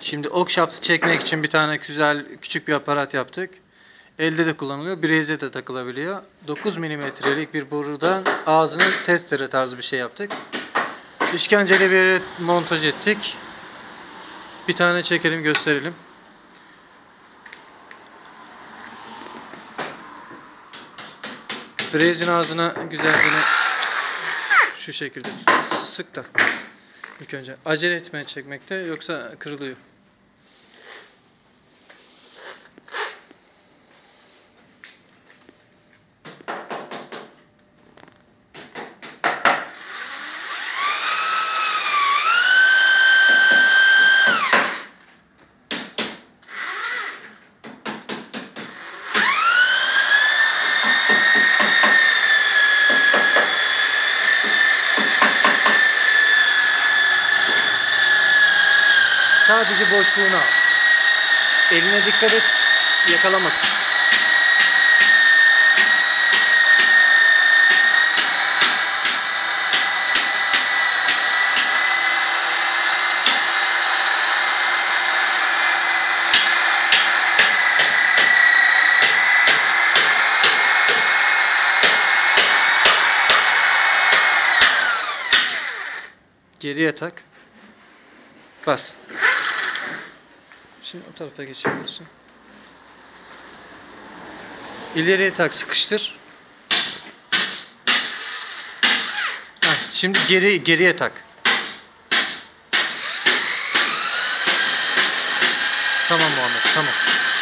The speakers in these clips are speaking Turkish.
Şimdi ok şaftı çekmek için bir tane güzel küçük bir aparat yaptık. Elde de kullanılıyor. Bireyize de takılabiliyor. 9 milimetrelik bir borudan ağzını testere tarzı bir şey yaptık. İşkenceli bir yere montaj ettik. Bir tane çekelim gösterelim. Bireyizin ağzına güzelce şu şekilde sık da. İlk önce acele etmeye çekmekte, yoksa kırılıyor. Sadece boşluğunu al. Eline dikkat et, yakalamasın. Geriye tak. Bas. Şimdi o tarafa geçebilirsin. İleriye tak, sıkıştır. Şimdi geriye tak. Tamam Muhammed, tamam.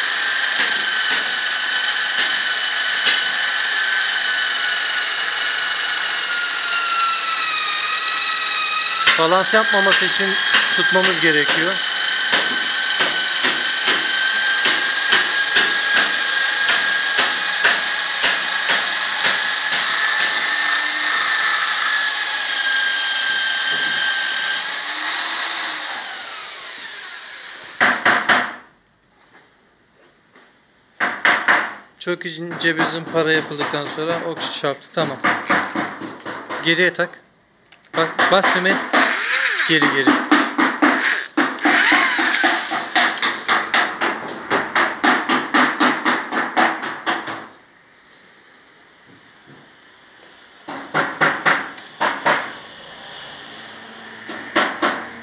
Balans yapmaması için tutmamız gerekiyor. Çok ince bir zımpara yapıldıktan sonra ok şaftı tamam. Geriye tak. Bas düğmeye. Geri.